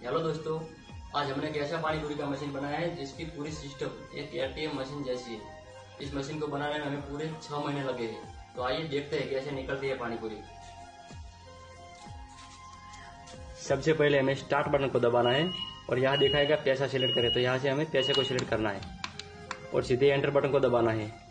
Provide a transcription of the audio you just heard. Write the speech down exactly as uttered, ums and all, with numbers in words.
Hello दोस्तों, आज हमने एक ऐसा पानी पूरी का मशीन बनाया है जिसकी पूरी सिस्टम एक एटीएम मशीन जैसी है। इस मशीन को बनाने में हमें पूरे छह महीने लगे हैं। तो आइए देखते हैं कैसे निकलती है पानी पूरी। सबसे पहले हमें स्टार्ट बटन को दबाना है और यहाँ दिखाएगा पैसा सिलेक्ट करें, तो यहाँ से हमें पैसे को सिलेक्ट करना है और सीधे एंटर बटन को दबाना है।